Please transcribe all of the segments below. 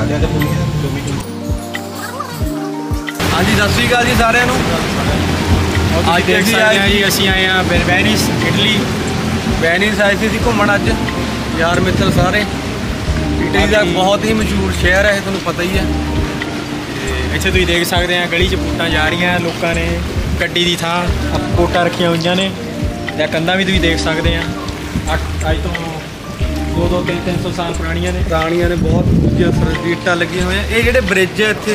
हाँ जी सत श्री अकाल जी सारिਆਂ ਨੂੰ। ਅੱਜ ਦੇਖ ਸਕਦੇ ਹਾਂ ਜੀ ਅਸੀਂ ਆਏ ਹਾਂ ਵੈਨਿਸ ਇਟਲੀ। ਵੈਨਿਸ ਆਏ ਸੀ ਘੁੰਮਣ ਅੱਜ ਯਾਰ ਮਿੱਤਰ ਸਾਰੇ। ਇਟਲੀ ਦਾ ਬਹੁਤ ਹੀ ਮਸ਼ਹੂਰ ਸ਼ਹਿਰ ਹੈ, ਤੁਹਾਨੂੰ ਪਤਾ ਹੀ ਹੈ। ਇੱਥੇ ਤੁਸੀਂ ਦੇਖ ਸਕਦੇ ਆ ਗਲੀ 'ਚ ਵੋਟਾਂ ਜਾ ਰਹੀਆਂ, ਲੋਕਾਂ ਨੇ ਗੱਡੀ ਦੀ ਥਾਂ ਵੋਟਾਂ ਰੱਖੀਆਂ ਹੋਈਆਂ ਨੇ। ਜਾਂ ਕੰਧਾਂ ਵੀ ਤੁਸੀਂ ਦੇਖ ਸਕਦੇ ਆ ਅੱਜ ਤੋਂ 200-300 ਸਾਲ ਪੁਰਾਣੀਆਂ ਨੇ ਬਹੁਤ ਇੱਟਾਂ ਲੱਗੀਆਂ ਹੋਈਆਂ। ਇਹ ਜਿਹੜੇ ਬ੍ਰਿਜ ਇੱਥੇ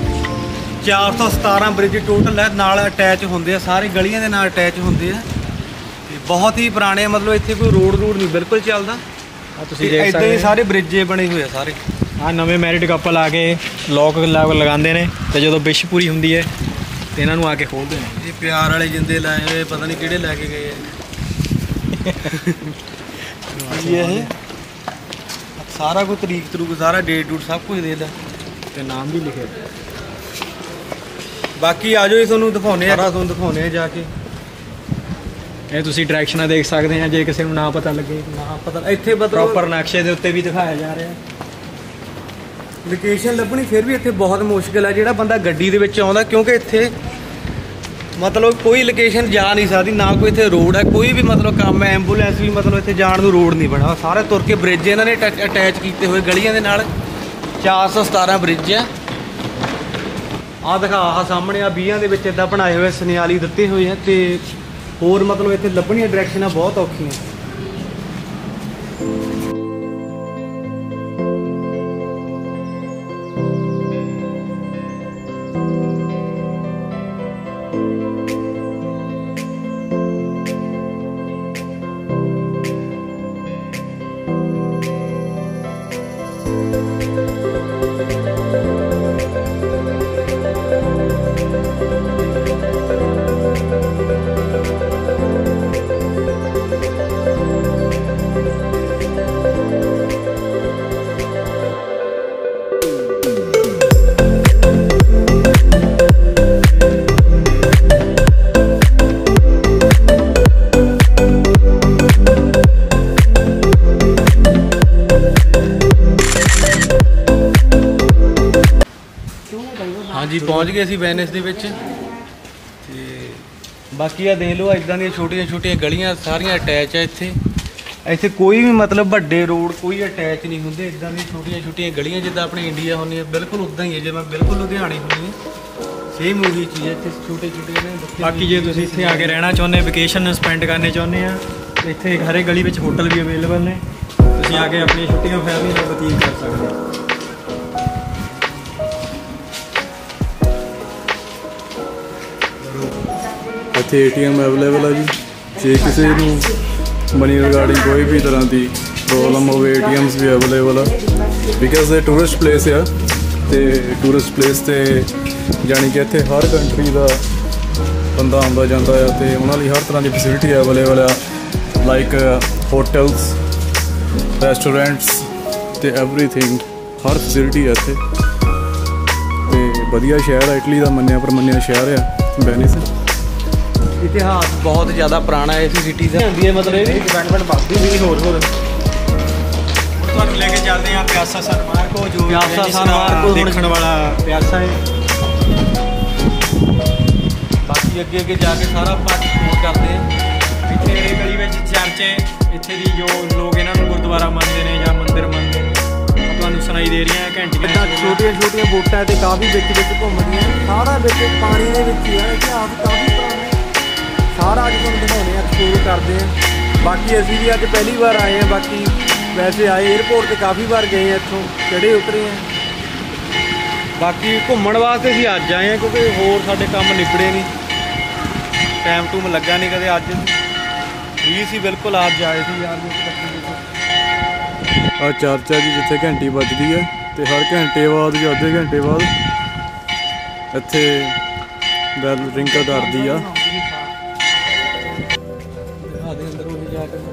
417 ਬ੍ਰਿਜ ਟੋਟਲ ਹੈ, ਨਾਲ ਅਟੈਚ ਹੁੰਦੇ ਆ, ਸਾਰੇ ਗਲੀਆਂ ਦੇ ਨਾਲ ਅਟੈਚ ਹੁੰਦੇ ਆ। ਤੇ ਬਹੁਤ ਹੀ ਪੁਰਾਣੇ, ਮਤਲਬ ਇੱਥੇ ਕੋਈ ਰੋਡ ਨਹੀਂ ਬਿਲਕੁਲ ਚੱਲਦਾ। ਤੁਸੀਂ ਦੇਖ ਸਕਦੇ ਹੀ ਸਾਰੇ ਬ੍ਰਿਜੇ ਬਣੇ ਹੋਏ ਆ ਸਾਰੇ। ਆਹ ਨਵੇਂ ਮੈਰਿਡ ਕਪਲ ਆ ਕੇ ਲੋਕ ਲਗਾਉਂਦੇ ਨੇ ਤੇ ਜਦੋਂ ਵਿਸ਼ ਪੂਰੀ ਹੁੰਦੀ ਹੈ ਤੇ ਇਹਨਾਂ ਨੂੰ ਆ ਕੇ ਖੋਲ੍ਹਦੇ ਨੇ। ਇਹ ਪਿਆਰ ਵਾਲੇ ਜਿੰਦੇ ਲਾਏ ਹੋਏ, ਪਤਾ ਨਹੀਂ ਕਿਹੜੇ ਲੈ ਕੇ ਗਏ ਆ। ਇਹ ਸਾਰਾ ਕੋਈ ਤਰੀਕ ਸਾਰਾ ਡੇਟ ਡੂਟ ਸਭ ਕੁਝ ਦੇ ਲੈ ਤੇ ਨਾਮ ਵੀ ਲਿਖੇ। ਬਾਕੀ ਆ ਜਾਓ, ਤੁਹਾਨੂੰ ਦਿਖਾਉਂਦੇ ਆ, ਤੁਹਾਨੂੰ ਦਿਖਾਉਂਦੇ ਆ ਜਾ ਕੇ। ਇਹ ਤੁਸੀਂ ਡਾਇਰੈਕਸ਼ਨਾਂ ਦੇਖ ਸਕਦੇ ਆ, ਜੇ ਕਿਸੇ ਨੂੰ ਨਾ ਪਤਾ ਲੱਗੇ ਨਾ ਪਤਾ ਇੱਥੇ ਪ੍ਰੋਪਰ ਨਕਸ਼ੇ ਦੇ ਉੱਤੇ ਵੀ ਦਿਖਾਇਆ ਜਾ ਰਿਹਾ। ਲੋਕੇਸ਼ਨ ਲੱਭਣੀ ਫਿਰ ਵੀ ਇੱਥੇ ਬਹੁਤ ਮੁਸ਼ਕਿਲ ਹੈ ਜਿਹੜਾ ਬੰਦਾ ਗੱਡੀ ਦੇ ਵਿੱਚ ਆਉਂਦਾ, ਕਿਉਂਕਿ ਇੱਥੇ ਮਤਲਬ ਕੋਈ ਲੋਕੇਸ਼ਨ ਜਾ ਨਹੀਂ ਸਕਦੀ, ਨਾ ਕੋਈ ਇੱਥੇ ਰੋਡ ਹੈ, ਕੋਈ ਵੀ ਮਤਲਬ ਕੰਮ ਹੈ। ਐਂਬੂਲੈਂਸ ਵੀ ਮਤਲਬ ਇੱਥੇ ਜਾਣ ਨੂੰ ਰੋਡ ਨਹੀਂ ਬਣਾ, ਸਾਰੇ ਤੁਰ ਕੇ ਬ੍ਰਿਜ ਇਹਨਾਂ ਨੇ ਅਟੈਚ ਕੀਤੇ ਹੋਏ ਗਲੀਆਂ ਦੇ ਨਾਲ। 417 ਬ੍ਰਿਜ ਆ। ਆਹ ਦਿਖਾ, ਆਹ ਸਾਹਮਣੇ ਆ 20 ਦੇ ਵਿੱਚ ਇੱਦਾਂ ਬਣਾਏ ਹੋਏ ਸੁਨਿਆਲੀ ਦਿੱਤੇ ਹੋਏ ਆ। ਤੇ ਹੋਰ ਮਤਲਬ ਇੱਥੇ ਲੱਭਣੀਆਂ ਡਾਇਰੈਕਸ਼ਨਾਂ ਬਹੁਤ ਔਖੀਆਂ। ਹਾਂਜੀ ਪਹੁੰਚ ਗਏ ਅਸੀਂ ਵੈਨਿਸ ਦੇ ਵਿੱਚ। ਤੇ ਬਾਕੀ ਆ ਦੇਖ ਲਓ, ਇੱਦਾਂ ਦੀਆਂ ਛੋਟੀਆਂ ਗਲੀਆਂ ਸਾਰੀਆਂ ਅਟੈਚ ਆ। ਇੱਥੇ ਕੋਈ ਵੀ ਮਤਲਬ ਵੱਡੇ ਰੋਡ ਕੋਈ ਅਟੈਚ ਨਹੀਂ ਹੁੰਦੇ। ਇੱਦਾਂ ਦੀਆਂ ਛੋਟੀਆਂ ਗਲੀਆਂ ਜਿੱਦਾਂ ਆਪਣੇ ਇੰਡੀਆ ਹੁੰਦੀਆਂ, ਬਿਲਕੁਲ ਉੱਦਾਂ ਹੀ ਹੈ ਜਿਵੇਂ ਬਿਲਕੁਲ ਲੁਧਿਆਣੇ ਹੁੰਦੀ ਹੈ, ਸੇਮ ਉਹੀ ਚੀਜ਼ ਹੈ। ਇੱਥੇ ਛੋਟੇ ਨੇ। ਬਾਕੀ ਜੇ ਤੁਸੀਂ ਇੱਥੇ ਆ ਕੇ ਰਹਿਣਾ ਚਾਹੁੰਦੇ, ਵਕੇਸ਼ਨ ਸਪੈਂਡ ਕਰਨੇ ਚਾਹੁੰਦੇ ਆ, ਇੱਥੇ ਹਰੇ ਗਲੀ ਵਿੱਚ ਹੋਟਲ ਵੀ ਅਵੇਲੇਬਲ ਨੇ। ਤੁਸੀਂ ਆ ਕੇ ਆਪਣੀਆਂ ਛੁੱਟੀਆਂ ਫੈਮਿਲੀ ਨਾਲ ਬਤੀਤ ਕਰ ਸਕਦੇ ਹੋ। ਇੱਥੇ ATM ਅਵੇਲੇਬਲ ਹੈ ਜੀ। ਜੇ ਕਿਸੇ ਨੂੰ ਮਨੀ ਰਿਗਾਰਡਿੰਗ ਕੋਈ ਵੀ ਤਰ੍ਹਾਂ ਦੀ ਪ੍ਰੋਬਲਮ ਹੋਵੇ, ATMs ਵੀ ਅਵੇਲੇਬਲ ਆ। ਬਿਕਾਜ਼ ਇਹ ਟੂਰਿਸਟ ਪਲੇਸ ਆ, ਅਤੇ ਟੂਰਿਸਟ ਪਲੇਸ 'ਤੇ ਜਾਣੀ ਕਿ ਇੱਥੇ ਹਰ ਕੰਟਰੀ ਦਾ ਬੰਦਾ ਆਉਂਦਾ ਜਾਂਦਾ ਆ, ਅਤੇ ਉਹਨਾਂ ਲਈ ਹਰ ਤਰ੍ਹਾਂ ਦੀ ਫੈਸਿਲਿਟੀ ਅਵੇਲੇਬਲ ਆ, ਲਾਈਕ ਹੋਟਲਸ, ਰੈਸਟੋਰੈਂਟਸ ਅਤੇ ਐਵਰੀਥਿੰਗ, ਹਰ ਫੈਸਿਲਿਟੀ ਆ ਇੱਥੇ। ਅਤੇ ਵਧੀਆ ਸ਼ਹਿਰ ਆ ਇਟਲੀ ਦਾ, ਮੰਨਿਆ ਪ੍ਰਮੰਨਿਆ ਸ਼ਹਿਰ ਆ ਵੈਨਿਸ। ਇਤਿਹਾਸ ਬਹੁਤ ਜ਼ਿਆਦਾ ਪੁਰਾਣਾ ਹੈ ਇਸ ਸਿਟੀ ਦਾ। ਹੁੰਦੀ ਹੈ ਮਤਲਬ ਇਹ ਡਿਵੈਲਪਮੈਂਟ ਵੱਧਦੀ ਵੀ ਹੋਰ ਤੁਹਾਨੂੰ ਲੈ ਕੇ ਚੱਲਦੇ ਹਾਂ ਪਿਆਸਾ ਸਨ ਮਾਰਕੋ, ਜੋ ਪਿਆਸਾ ਸਨ ਮਾਰਕੋ ਦੇਖਣ ਵਾਲਾ ਪਿਆਸਾ ਹੈ। ਬਾਕੀ ਅੱਗੇ ਜਾ ਕੇ ਸਾਰਾ ਆਪਾਂ ਐਕਸਪਲੋਰ ਕਰਦੇ ਹਾਂ। ਇੱਥੇ ਇਹ ਗਲੀ ਵਿੱਚ ਚਰਚ ਹੈ, ਇੱਥੇ ਦੀ ਜੋ ਲੋਕ ਇਹਨਾਂ ਨੂੰ ਗੁਰਦੁਆਰਾ ਮੰਨਦੇ ਨੇ ਜਾਂ ਮੰਦਿਰ ਮੰਨਦੇ ਨੇ, ਤੁਹਾਨੂੰ ਸੁਣਾਈ ਦੇ ਰਹੀਆਂ ਘੰਟੀਆਂ। ਛੋਟੀਆਂ ਬੋਟਾਂ ਤੇ ਕਾਫੀ ਵਿੱਚ ਘੁੰਮਦੀਆਂ, ਸਾਰਾ ਵਿੱਚ ਪਾਣੀ ਦੇ ਵਿੱਚ ਹੀ ਹੈ। ਇਤਿਹਾਸ ਕਾਫੀ ਪੁਰਾਣਾ ਸਾਰਾ ਅੱਜ ਤੁਹਾਨੂੰ ਦਿਖਾਉਂਦੇ ਆ, ਐਕਸਪਲੋਰ ਕਰਦੇ ਹਾਂ। ਬਾਕੀ ਅਸੀਂ ਵੀ ਅੱਜ ਪਹਿਲੀ ਵਾਰ ਆਏ ਹਾਂ। ਬਾਕੀ ਵੈਸੇ ਆਏ ਏਅਰਪੋਰਟ 'ਤੇ ਕਾਫੀ ਵਾਰ ਗਏ ਹਾਂ, ਇੱਥੋਂ ਚੜ੍ਹੇ ਉਤਰੇ ਹਾਂ। ਬਾਕੀ ਘੁੰਮਣ ਵਾਸਤੇ ਅਸੀਂ ਅੱਜ ਆਏ ਹਾਂ, ਕਿਉਂਕਿ ਹੋਰ ਸਾਡੇ ਕੰਮ ਨਿਬੜੇ ਨਹੀਂ, ਟੂਮ ਲੱਗਾ ਨਹੀਂ ਕਦੇ। ਅੱਜ ਵੀ ਸੀ ਬਿਲਕੁਲ, ਅੱਜ ਆਏ ਸੀ ਯਾਰ। ਆਹ ਚਰਚ ਆ ਜੀ, ਜਿੱਥੇ ਘੰਟੀ ਵੱਜਦੀ ਹੈ, ਅਤੇ ਹਰ ਘੰਟੇ ਬਾਅਦ ਜਾਂ ਅੱਧੇ ਘੰਟੇ ਬਾਅਦ ਇੱਥੇ ਬੈਲ ਰਿੰਗ ਕਰਦੀ ਆ। ਅੰਦਰ ਉਹ ਜਾ ਕੇ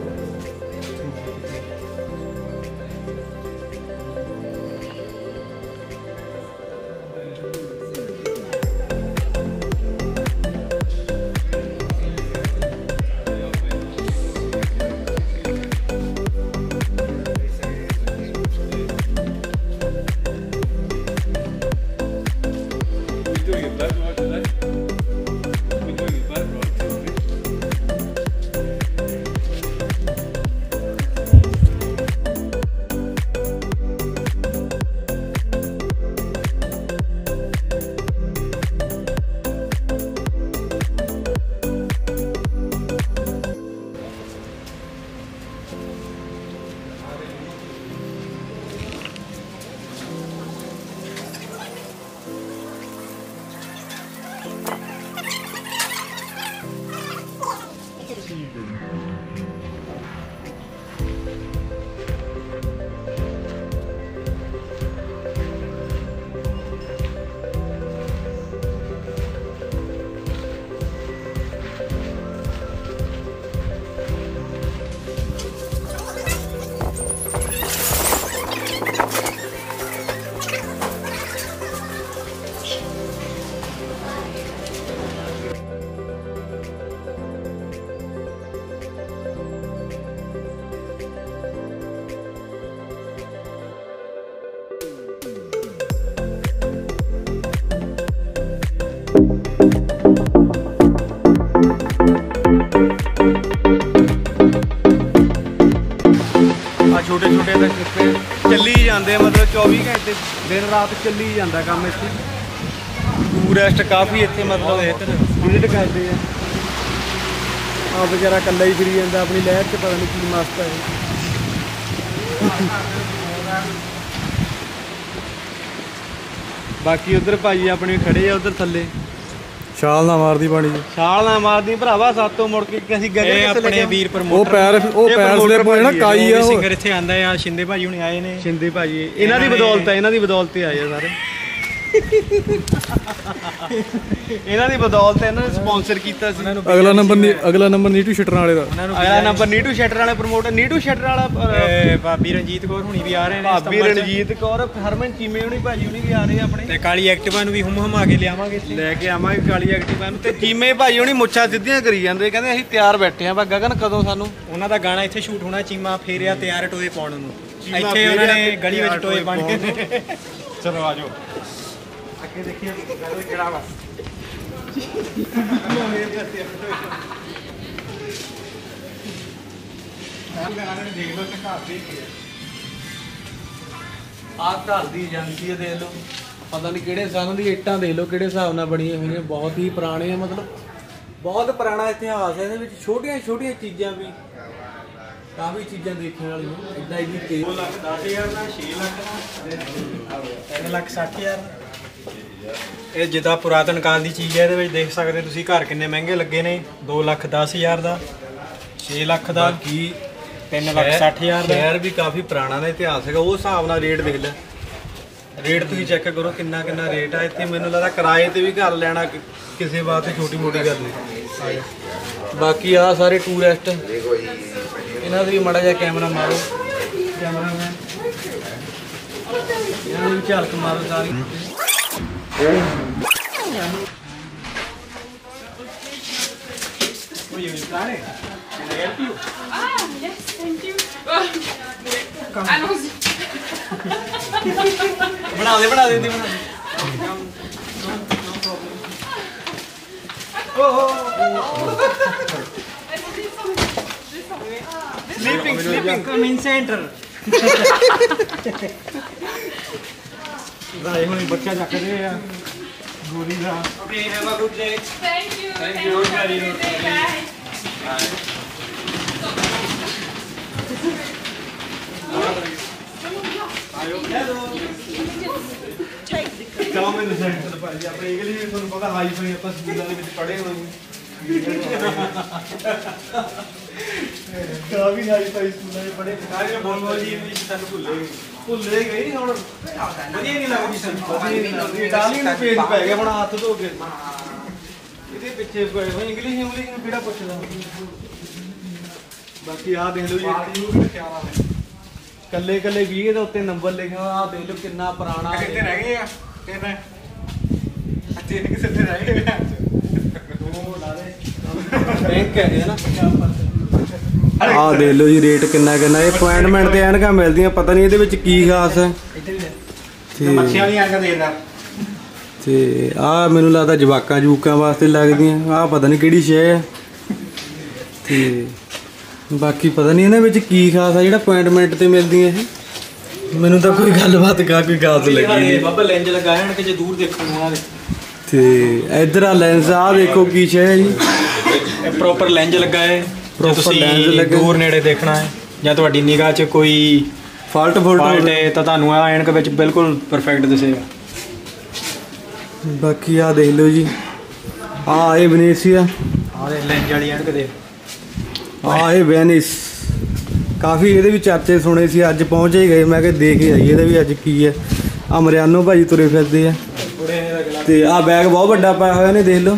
ਛੋਟੇ ਛੋਟੇ ਤਾਂ ਚੱਲੀ ਜਾਂਦੇ ਆ, ਮਤਲਬ 24 ਘੰਟੇ ਦਿਨ ਰਾਤ ਚੱਲੀ ਜਾਂਦਾ ਕੰਮ ਇੱਥੇ। ਟੂਰਿਸਟ ਕਾਫੀ ਇੱਥੇ ਮਤਲਬ ਵਿਜ਼ਿਟ ਕਰਦੇ ਆ। ਆ ਵਿਚਾਰਾ ਇਕੱਲਾ ਹੀ ਫਿਰੀ ਜਾਂਦਾ ਆਪਣੀ ਲਹਿਰ 'ਚ, ਪਤਾ ਨਹੀਂ ਕੀ ਮਸਤ ਹੈ। ਬਾਕੀ ਉਧਰ ਭਾਜੀ ਆਪਣੇ ਖੜੇ ਆ ਉਧਰ ਥੱਲੇ। ਛਾਲ ਨਾ ਮਾਰਦੀ ਪਾਣੀ 'ਚ। ਛਾਲ ਨਾ ਮਾਰਦੀ ਭਰਾਵਾ, ਸਾਤੋਂ ਮੁੜ ਕੇ ਅਸੀਂ ਗਏ ਇਹ ਆਪਣੇ ਵੀਰ ਉਹ ਪ੍ਰਮੋਟਰ ਪੈਰ ਸਲਿਪ ਹੋਏ ਨਾ, ਕਾਈ ਆ ਉਹ। ਸਿੰਗਰ ਇੱਥੇ ਆਂਦਾ ਆ, ਸ਼ਿੰਦੇ ਭਾਜੀ ਹੁਣੇ ਆਏ ਨੇ। ਸ਼ਿੰਦੇ ਭਾਜੀ ਇਹਨਾਂ ਦੀ ਬਦੌਲਤ ਹੈ, ਇਹਨਾਂ ਦੀ ਬਦੌਲਤ ਹੀ ਆਏ ਆ ਸਾਰੇ। ਇਹਨਾਂ ਦੀ ਬਦੌਲਤ ਇਹਨਾਂ ਨੇ ਸਪਾਂਸਰ ਕੀਤਾ ਸੀ। ਅਗਲਾ ਨੰਬਰ ਨੀਟੂ ਸ਼ਟਰਾਂ ਵਾਲੇ ਦਾ। ਅਗਲਾ ਨੰਬਰ ਨੀਟੂ ਸ਼ਟਰ ਵਾਲੇ ਪ੍ਰਮੋਟਰ, ਨੀਟੂ ਸ਼ਟਰ ਵਾਲਾ ਭਾਬੀ ਰਣਜੀਤ ਕੌਰ ਹੁਣੀ ਵੀ ਆ ਰਹੇ ਨੇ। ਭਾਬੀ ਰਣਜੀਤ ਕੌਰ, ਹਰਮਨ ਚੀਮੇ ਹੁਣੀ ਭਾਜੀ ਹੁਣੀ ਵੀ ਆ ਰਹੇ ਆ ਆਪਣੇ। ਤੇ ਕਾਲੀ ਐਕਟਿਵਾ ਨੂੰ ਵੀ ਹਮਾ ਕੇ ਲਿਆਵਾਂਗੇ ਇੱਥੇ, ਲੈ ਕੇ ਆਵਾਂਗੇ ਕਾਲੀ ਐਕਟਿਵਾ ਨੂੰ। ਤੇ ਚੀਮੇ ਭਾਜੀ ਹੁਣੀ ਮੁੱਛਾਂ ਸਿੱਧੀਆਂ ਕਰੀ ਜਾਂਦੇ, ਕਹਿੰਦੇ ਅਸੀਂ ਤਿਆਰ ਬੈਠੇ ਆ। ਗਗਨ ਕਦੋਂ ਸਾਨੂੰ ਉਹਨਾਂ ਦਾ ਗਾਣਾ ਇੱਥੇ ਸ਼ੂਟ ਹੋਣਾ, ਚੀਮਾ ਫੇਰਿਆ ਤਿਆਰ ਟੋਏ ਪਾਉਣ ਨੂੰ। ਚੀਮਾ ਇੱਥੇ ਉਹਨਾਂ ਨੇ ਫੇਰਿਆ ਗਲੀ ਵਿੱਚ ਤਿਆਰ ਟੋਏ ਬਣ ਕੇ। ਚਲੋ ਆ ਜਾਓ ਅੱਗੇ ਦੇਖੀਏ ਕਿਹੜਾ ਵਾ। ਆਹ ਘਰ ਦੀ ਏਜੰਸੀ ਹੈ, ਦੇਖ ਲਓ। ਪਤਾ ਨਹੀਂ ਕਿਹੜੇ ਸਾਲ ਦੀ ਇੱਟਾਂ ਦੇਖ ਲਓ ਕਿਹੜੇ ਹਿਸਾਬ ਨਾਲ ਬਣੀਆਂ ਹੋਈਆਂ। ਬਹੁਤ ਹੀ ਪੁਰਾਣੇ ਆ, ਮਤਲਬ ਬਹੁਤ ਪੁਰਾਣਾ ਇਤਿਹਾਸ ਹੈ ਇਹਦੇ ਵਿੱਚ। ਛੋਟੀਆਂ ਛੋਟੀਆਂ ਚੀਜ਼ਾਂ ਵੀ ਕਾਫੀ ਚੀਜ਼ਾਂ ਦੇਖਣ ਵਾਲੀਆਂ। ਇੱਦਾਂ ਹੀ 2,10,000 ਦਾ, 6 ਲੱਖ ਦਾ, 3,60,000। ਇਹ ਜਿੱਦਾਂ ਪੁਰਾਤਨ ਕਾਲ ਦੀ ਚੀਜ਼ ਹੈ। ਇਹਦੇ ਵਿੱਚ ਦੇਖ ਸਕਦੇ ਤੁਸੀਂ ਘਰ ਕਿੰਨੇ ਮਹਿੰਗੇ ਲੱਗੇ ਨੇ। 2,10,000 ਦਾ, 6 ਲੱਖ ਦਾ, ਕੀ 3,60,000 ਦਾ। ਸ਼ਹਿਰ ਵੀ ਕਾਫੀ ਪੁਰਾਣਾ ਦਾ ਇਤਿਹਾਸ ਹੈਗਾ, ਉਸ ਹਿਸਾਬ ਨਾਲ ਰੇਟ ਦੇਖ ਲੈ। ਰੇਟ ਤੁਸੀਂ ਚੈੱਕ ਕਰੋ ਕਿੰਨਾ ਰੇਟ ਆ ਇੱਥੇ। ਮੈਨੂੰ ਲੱਗਦਾ ਕਿਰਾਏ ਤੇ ਵੀ ਘਰ ਲੈਣਾ ਕਿਸੇ ਵਾਸਤੇ ਛੋਟੀ ਮੋਟੀ ਗੱਲ ਨਹੀਂ। ਬਾਕੀ ਆ ਸਾਰੇ ਟੂਰਿਸਟ, ਇਹਨਾਂ ਦਾ ਵੀ ਮਾੜਾ ਜਿਹਾ ਕੈਮਰਾ ਮਾਰੋ, ਕੈਮਰਾਮੈਨ ਇਹਨਾਂ ਦੀ ਵੀ ਝਲਕ ਮਾਰੋ ਸਾਰੀ। Yes, thank you. Allons-y. ਬਣਾ ਦੇ Sleeping in center. ਰਾਏ ਹੁਣੀ ਬੱਚਾ ਚੱਕ ਰਹੇ ਆ ਗੋਰੀ ਦਾ। Okay, have a good day. Thank you. Thank you. Have a good day. Bye. ਚਲੋ ਮੈਨੂੰ ਸੈਂਟਰ ਭਾਜੀ ਆਪਣੇ ਇੰਗਲਿਸ਼ ਵੀ ਤੁਹਾਨੂੰ ਪਤਾ ਹਾਈ ਫਾਈ ਆਪਾਂ ਸਕੂਲਾਂ ਦੇ ਵਿੱਚ ਪੜ੍ਹੇ ਹੋਏ ਕਾਫੀ ਹਾਈ ਫਾਈ ਸਕੂਲਾਂ ਵਿੱਚ ਪੜ੍ਹੇ। ਸਾਰੇ ਬੋਲੋ ਜੀ ਇੰਗਲਿਸ਼ ਤੁਹਾਨੂੰ ਭੁੱਲੇ ਗਈ ਹੁਣ, ਵਧੀਆ ਨਹੀਂ ਲੱਗਦੀ ਸਾਨੂੰ। ਇਟਾਲੀਅਨ ਨੂੰ ਪੇਜ ਪੈ ਗਿਆ ਹੁਣ ਹੱਥ ਧੋ ਕੇ। ਇਹਦੇ ਪਿੱਛੇ ਪਏ ਹੋਏ ਇੰਗਲਿਸ਼ ਨੂੰ ਕਿਹੜਾ ਪੁੱਛਦਾ। ਬਾਕੀ ਆਹ ਦੇਖ ਲਓ ਜੀ, ਕੱਲੇ 20 ਦੇ ਉੱਤੇ ਨੰਬਰ ਲਿਖਿਆ ਹੋਇਆ। ਆਹ ਦੇਖ ਲਓ ਕਿੰਨਾ ਪੁਰਾਣਾ। ਕਿੱਥੇ ਰਹਿ ਗਏ ਆ? ਕਿੰਨੇ ਅੱਛੇ ਨੇ ਕਿਸੇ ਤੇ ਰਹਿ ਗਏ ਆ? ਬੈਂਕ ਹੈ ਨਾ। ਆਹ ਦੇਖ ਲਓ ਜੀ ਰੇਟ ਕਿੰਨਾ ਇਹ ਅਪਾਇੰਟਮੈਂਟ ਤੇ ਐਨਕਾਂ ਮਿਲਦੀਆਂ। ਪਤਾ ਨਹੀਂ ਇਹਦੇ ਵਿੱਚ ਕੀ ਖਾਸ ਹੈ। ਮੱਛੀਆਂ ਨਹੀਂ ਆਂਗਾ ਦੇਦਾ। ਤੇ ਆਹ ਮੈਨੂੰ ਲੱਗਦਾ ਜਵਾਕਾਂ ਵਾਸਤੇ ਲੱਗਦੀਆਂ। ਆਹ ਪਤਾ ਨਹੀਂ ਕਿਹੜੀ ਸ਼ੈ ਹੈ। ਤੇ ਬਾਕੀ ਪਤਾ ਨਹੀਂ ਇਹਨਾਂ ਵਿੱਚ ਕੀ ਖਾਸ ਆ ਜਿਹੜਾ ਅਪਾਇੰਟਮੈਂਟ ਤੇ ਮਿਲਦੀਆਂ। ਇਹ ਮੈਨੂੰ ਤਾਂ ਕੋਈ ਗੱਲਬਾਤ ਕੋਈ ਖਾਸ ਲੱਗੀ ਨਹੀਂ। ਬਾਬਾ ਲੈਂਜ ਲਗਾਇਆ ਹਨ ਕਿ ਜੇ ਦੂਰ ਦੇਖਣ ਨੂੰ ਆ। ਤੇ ਇਧਰ ਆ ਲੈਂਸ ਆ ਦੇਖੋ ਕੀ ਸ਼ੈ ਹੈ ਜੀ। ਇਹ ਪ੍ਰੋਪਰ ਲੈਂਜ ਲੱਗਾ ਹੈ। ਜੇ ਪ੍ਰੋਪਰ ਲੈਂਸ ਤੁਸੀਂ ਲੱਗਾ ਦੂਰ ਨੇੜੇ ਦੇਖਣਾ ਹੈ ਜਾਂ ਤੁਹਾਡੀ ਨਿਗਾਹ 'ਚ ਕੋਈ ਫਾਲਟ ਹੈ ਤਾਂ ਤੁਹਾਨੂੰ ਆ ਐਨਕ ਵਿੱਚ ਬਿਲਕੁਲ ਪਰਫੈਕਟ ਦਿਸੇਗਾ। ਬਾਕੀ ਆ ਦੇਖ ਲਓ ਜੀ, ਆ ਇਹ ਵੈਨੇਸੀਆ, ਆਹ ਲੈਂਜ ਵਾਲੀ ਐਨਕ ਦੇ। ਆ ਇਹ ਵੈਨਿਸ। ਕਾਫੀ ਇਹਦੇ ਵੀ ਚਰਚੇ ਸੁਣੇ ਸੀ, ਅੱਜ ਪਹੁੰਚ ਹੀ ਗਏ। ਮੈਂ ਕਿਹਾ ਦੇਖ ਹੀ ਆਈਏ ਇਹਦਾ ਵੀ ਅੱਜ ਕੀ ਹੈ। ਆ ਮਰਿਆਨੋ ਭਾਜੀ ਤੁਰੇ ਫਿਰਦੇ ਆ। ਤੇ ਆ ਬੈਗ ਬਹੁਤ ਵੱਡਾ ਪਾਇਆ ਹੋਇਆ ਨੇ, ਦੇਖ ਲਓ।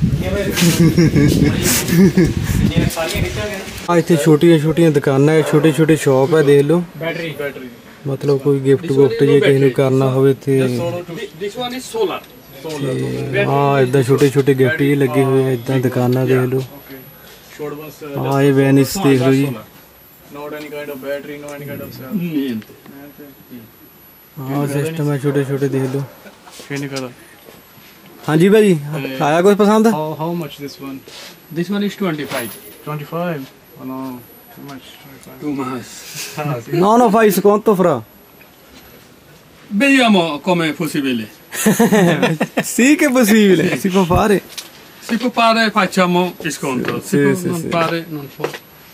ਆ ਇੱਥੇ ਛੋਟੀਆਂ ਦੁਕਾਨਾਂ ਹੈ, ਛੋਟੇ ਸ਼ਾਪ ਹੈ, ਦੇਖ ਲਓ। ਬੈਟਰੀ ਮਤਲਬ ਕੋਈ ਗਿਫਟ ਜੇ ਕਿਸੇ ਨੂੰ ਕਰਨਾ ਹੋਵੇ ਤੇ ਆ ਇਦਾਂ ਛੋਟੇ ਗਿਫਟ ਜੀ ਲੱਗੇ ਹੋਏ ਆ। ਇਦਾਂ ਦੁਕਾਨਾਂ ਦੇਖ ਲਓ। ਆ ਇਹ ਵੈਨਿਸ ਦੇਖ ਲਓ ਜੀ। ਹਾਂ ਸਿਸਟਮ ਹੈ, ਛੋਟੇ ਦੇਖ ਲਓ। ਹਾਂਜੀ ਭਾਜੀ ਆਇਆ ਕੁਝ ਪਸੰਦ? How much this one? This one is 25. 25? Oh no. Too much. No, fai sconto, fra. Vediamo come è possibile. Sì che è possibile, si può fare. Si può fare, facciamo sconto. Sì, Non sì. fare, non può.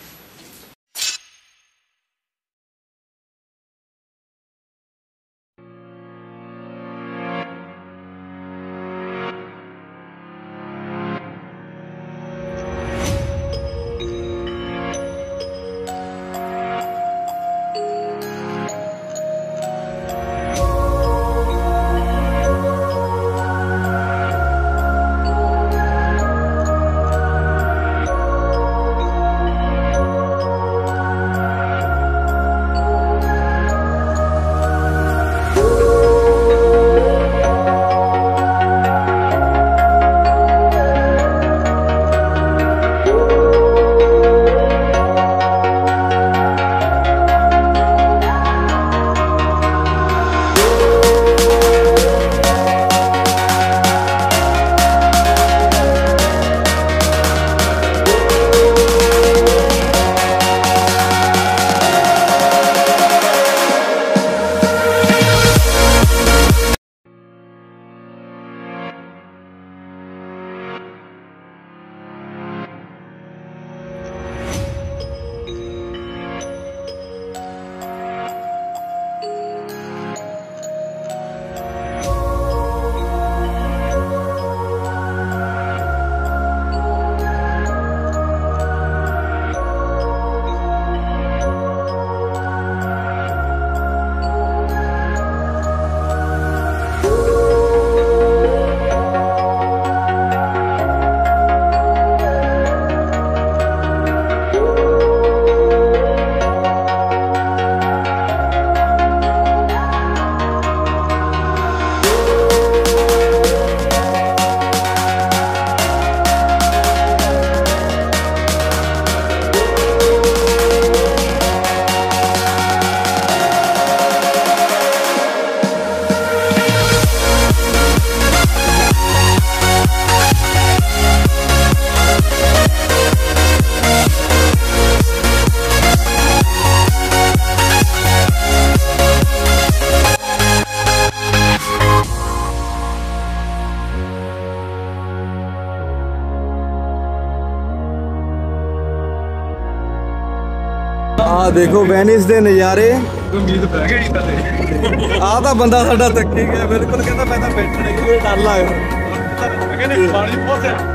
ਆ ਦੇਖੋ Venice ਦੇ ਨਜ਼ਾਰੇ। ਉਮੀਦ ਪੈ ਗਈ ਤਾਂ ਤੇ ਆ ਤਾਂ ਬੰਦਾ ਸਾਡਾ ਥੱਕੀ ਗਿਆ ਬਿਲਕੁਲ, ਕਹਿੰਦਾ ਮੈਂ ਤਾਂ ਬੈਠਣਾ ਹੀ ਨਹੀਂ, ਡਰ ਲੱਗਦਾ। ਕਹਿੰਦੇ ਪਾਣੀ ਬਹੁਤ ਹੈ।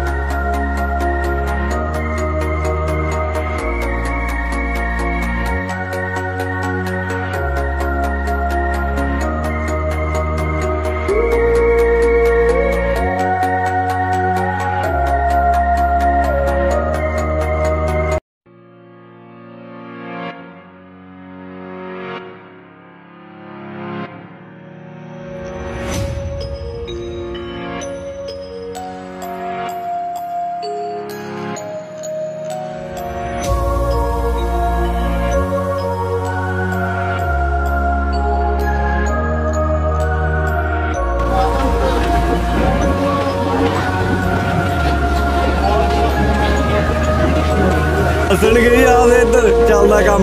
ਹੱਸਣ ਗਈ ਆ ਦੇ ਇੱਧਰ ਚੱਲਦਾ ਕੰਮ,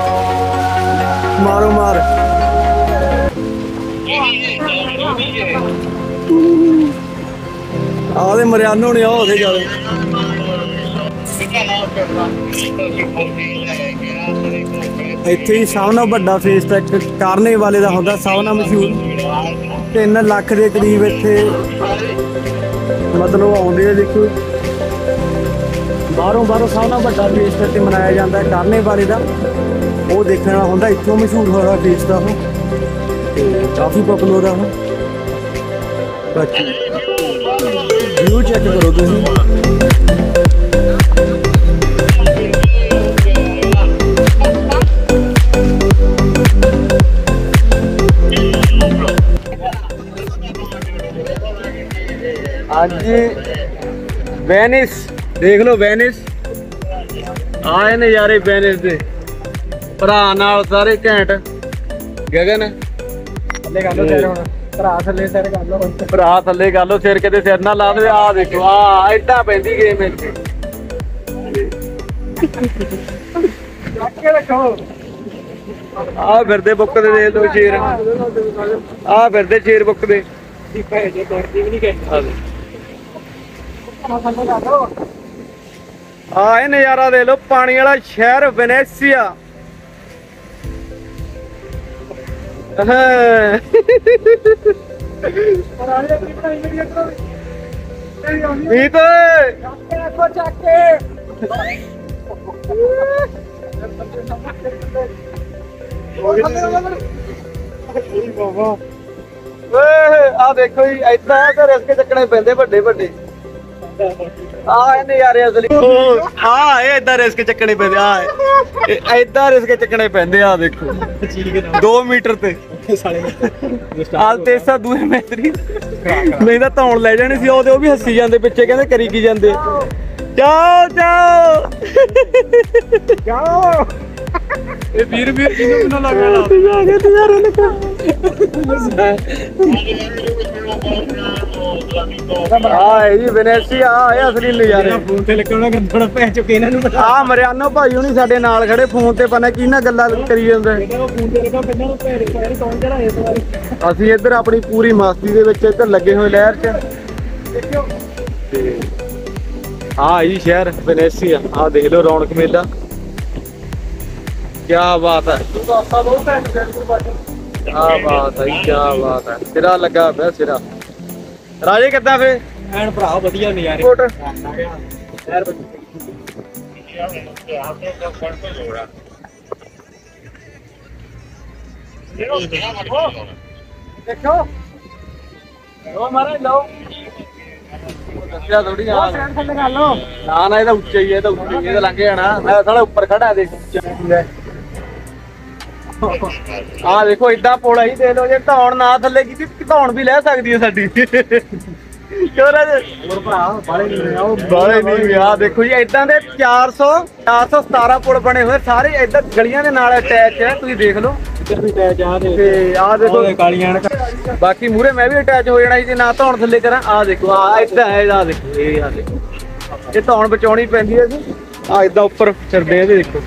ਮਾਰੋ ਮਾਰ। ਆਦੇ ਮਰਿਆਨੋ ਨੇ ਆ ਉਹਦੇ ਜਾਲੇ ਇੱਥੇ ਹੀ ਸਭ ਨਾਲੋਂ ਵੱਡਾ ਫੇਸ ਟੈਕ ਕਾਰਨੇ ਵਾਲੇ ਦਾ ਹੁੰਦਾ, ਸਭ ਨਾਲੋਂ ਮਸ਼ਹੂਰ। 3 ਲੱਖ ਦੇ ਕਰੀਬ ਇੱਥੇ ਮਤਲਬ ਆਉਂਦੇ ਆ। ਦੇਖੋ ਬਾਹਰੋਂ ਸਭ ਨਾਲੋਂ ਵੱਡਾ ਫੇਸ ਟੈਕ ਮਨਾਇਆ ਜਾਂਦਾ ਕਾਰਨੇ ਵਾਲੇ ਦਾ, ਉਹ ਦੇਖਣ ਵਾਲਾ ਹੁੰਦਾ। ਇੱਥੋਂ ਮਸ਼ਹੂਰ ਹੋਇਆ ਫੇਸ ਦਾ ਉਹ, ਤੇ ਕਾਫੀ ਪਪੂਲਰ ਆ ਉਹ। ਬਾਕੀ ਵਿਊ ਚੈੱਕ ਕਰੋ ਤੁਸੀਂ। ਅੱਜ ਵੈਨਿਸ ਦੇਖ ਲਓ, ਵੈਨਿਸ ਆਏ ਨਜ਼ਾਰੇ ਵੈਨਿਸ ਦੇ। ਭਰਾ ਨਾਲ ਸਾਰੇ ਘੈਂਟ। ਗਗਨ ਥੱਲੇ ਕਰ ਲਓ ਸਿਰ, ਹੁਣ ਭਰਾ ਥੱਲੇ ਸਿਰ ਕਰ ਲਓ, ਭਰਾ ਥੱਲੇ ਕਰ ਲਓ ਸਿਰ, ਕਿਤੇ ਸਿਰ ਨਾ ਲਾ ਦੇਵੇ। ਆਹ ਦੇਖੋ ਆ ਏਦਾਂ ਪੈਂਦੀ ਗੇਮ ਇੱਥੇ। ਆ ਫਿਰਦੇ ਬੁੱਕਦੇ ਦੇ ਲੋ ਸ਼ੇਰ, ਆ ਫਿਰਦੇ ਸ਼ੇਰ ਬੁੱਕਦੇ। ਆ ਇਹ ਨਜ਼ਾਰਾ ਦੇ ਲੋ, ਪਾਣੀ ਵਾਲਾ ਸ਼ਹਿਰ ਵੈਨੇਸੀਆ। ਮੀਤ ਆ ਦੇਖੋ ਜੀ, ਏਦਾਂ ਤੇ ਰਿਸਕ ਚੱਕਣੇ ਪੈਂਦੇ ਵੱਡੇ ਵੱਡੇ। ਆ ਇਹ ਨਜ਼ਾਰੇ ਅਸਲੀ। ਆ ਇਹ ਏਦਾਂ ਰਿਸਕ ਚੱਕਣੇ ਪੈਂਦੇ, ਆ ਏਦਾਂ ਰਿਸਕ ਚੱਕਣੇ ਪੈਂਦੇ। ਆ ਦੇਖੋ 2 ਮੀਟਰ ਤੇ ਆਲ ਤੇਸਾ ਦੂਏ ਮੈਤਰੀ, ਨਹੀਂ ਤਾਂ ਧੌਣ ਲੈ ਜਾਣੀ ਸੀ। ਉਹ ਵੀ ਹੱਸੀ ਜਾਂਦੇ ਪਿੱਛੇ, ਕਹਿੰਦੇ ਕਰੀ ਕੀ ਜਾਂਦੇ। ਜਾਓ ਜਾਓ ਜਾਓ। ਇਹ ਵੀਰ ਜਿਹਨੂੰ ਮੈਨੂੰ ਲੱਗਿਆ ਲਾ ਜੀ ਵੈਨੇਸੀਆ। ਆ ਅਸਲੀ ਨਜ਼ਾਰੇ। ਫੋਨ ਤੇ ਲੱਗਣਾ ਗੰਦਣਾ ਪੈ ਚੁੱਕੇ ਇਹਨਾਂ ਨੂੰ। ਆ ਮਰਿਆਨੋ ਭਾਈ ਹੁਣੀ ਸਾਡੇ ਨਾਲ ਖੜੇ, ਫੋਨ ਤੇ ਪਤਾ ਕੀ ਨਾਲ ਗੱਲਾਂ ਕਰੀ ਜਾਂਦੇ। ਅਸੀਂ ਇੱਧਰ ਆਪਣੀ ਪੂਰੀ ਮਸਤੀ ਦੇ ਵਿੱਚ ਇੱਧਰ ਲੱਗੇ ਹੋਏ ਲਹਿਰ 'ਚ। ਆ ਜੀ ਸ਼ਹਿਰ ਵੈਨੇਸੀਆ। ਆ ਦੇਖ ਲਓ ਰੌਣਕ ਮੇਲਾ, ਕਿਆ ਬਾਤ ਹੈ, ਕਿਆ ਬਾਤ ਹੈ, ਕਿਆ ਬਾਤ ਹੈ। ਸਿਰਾ ਲੱਗਾ ਪਿਆ ਸਿਰਾ। ਰਾਜੇ ਕਿੱਦਾਂ ਫੇ? ਐਨ ਭਰਾ ਵਧੀਆ ਨਜ਼ਾਰੇ। ਦੇਖੋ ਲੋ ਮਾਰੇ ਲੋ, ਦੱਸਿਆ ਥੋੜੀ ਆ ਨਾ ਨਾ, ਇਹਦਾ ਉੱਚਾ ਹੀ ਹੈ, ਇਹਦਾ ਉੱਚਾ ਹੀ, ਇਹਦਾ ਲੰਘ ਜਾਣਾ। ਮੈਂ ਸਾਲਾ ਉੱਪਰ ਖੜਾ ਦੇਖ। ਆ ਦੇਖੋ ਏਦਾਂ ਪੁਲ ਹੀ ਦੇ ਲੋ, ਜੇ ਧੌਣ ਨਾ ਥੱਲੇ ਕੀਤੀ ਧੌਣ ਵੀ ਲੈ ਸਕਦੀ ਹੈ ਸਾਡੀ। ਕਿਉਂ ਰਾਜੇ? ਹੋਰ ਭਰਾ ਬਾਲੇ ਨਹੀਂ ਆ ਦੇਖੋ ਜੀ, ਏਦਾਂ ਦੇ 417 ਪੁਲ ਬਣੇ ਹੋਏ, ਸਾਰੇ ਏਦਾਂ ਗਲੀਆਂ ਦੇ ਨਾਲ ਅਟੈਚ ਹੈ। ਤੁਸੀਂ ਦੇਖ ਲਓ ਤੇ ਆ ਦੇਖੋ ਕਾਲੀਆਂ ਐਨਕਾਂ। ਬਾਕੀ ਮੂਰੇ ਮੈਂ ਵੀ ਅਟੈਚ ਹੋ ਜਾਣਾ ਜੀ ਜੇ ਨਾ ਧੌਣ ਥੱਲੇ ਕਰਾਂ। ਆ ਦੇਖੋ ਆ ਏਦਾਂ ਹੈ, ਆ ਦੇਖੋ ਇਹ, ਆ ਦੇਖੋ ਇਹ ਧੌਣ ਬਚਾਉਣੀ ਪੈਂਦੀ ਹੈ ਜੀ। ਆ ਏਦਾਂ ਉੱਪਰ ਚੜਦੇ ਆ ਇਹਦੇ, ਦੇਖੋ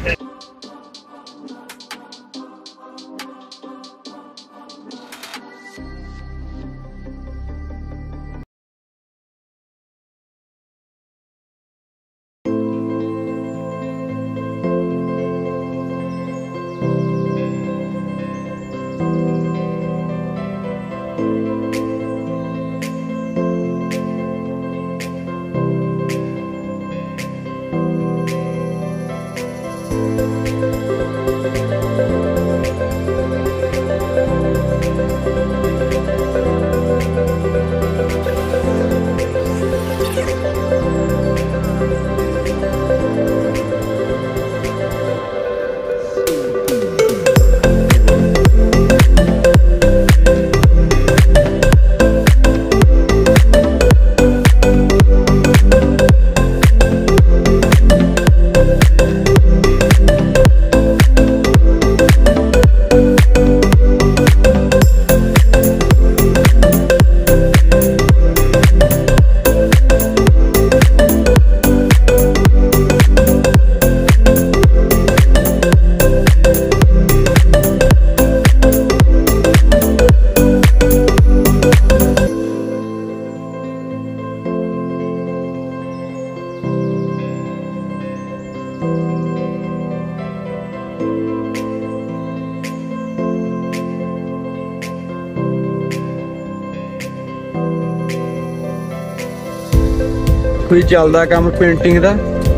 ਕੋਈ ਚੱਲਦਾ ਕੰਮ ਪੇਂਟਿੰਗ ਦਾ।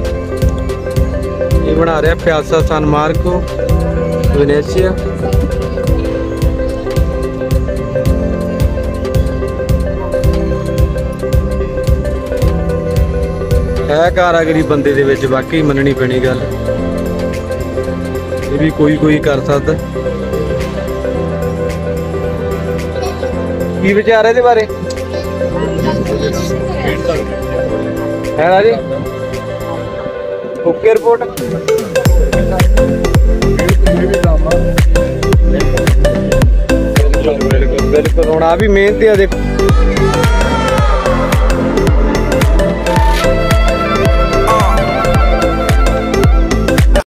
ਇਹ ਬਣਾ ਰਿਹਾ ਪਿਆਸਾ ਸਨ ਮਾਰਕੋ ਵੈਨੇਸੀਆ। ਹੈ ਕਾਰਾਗਰੀ ਬੰਦੇ ਦੇ ਵਿੱਚ, ਵਾਕਈ ਮੰਨਣੀ ਪੈਣੀ ਗੱਲ। ਇਹ ਵੀ ਕੋਈ ਕਰ ਸਕਦਾ। ਕੀ ਵਿਚਾਰ ਇਹਦੇ ਬਾਰੇ ਹੈ ਰਾਜੇ? Okay report. ਬਿਲਕੁਲ ਹੁਣ ਆ ਵੀ ਮਿਹਨਤ ਆ ਦੇਖੋ।